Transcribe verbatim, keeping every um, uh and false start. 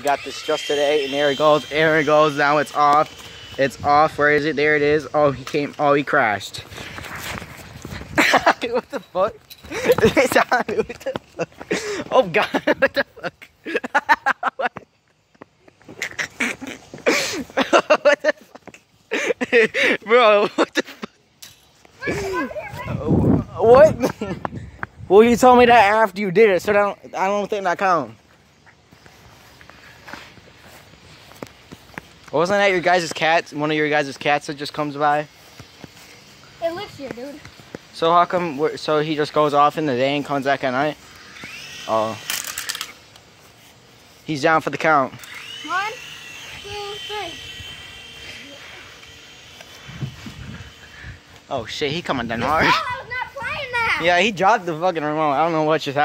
got this just today, and there it goes. There it goes. Now it's off. It's off. Where is it? There it is. Oh, he came. Oh, he crashed. What the fuck? It's on. What the fuck? Oh God! What the fuck? What? What the fuck? Bro, what the fuck? What? Well, you told me that after you did it, so I don't, I don't think that counts. Wasn't that your guys' cats? One of your guys' cats that just comes by? It lives here, dude. So how come, we're, so he just goes off in the day and comes back at night? Oh. He's down for the count. One, two, three. Oh shit, he coming down hard. No, I was not playing that. Yeah, he dropped the fucking remote. I don't know what just happened.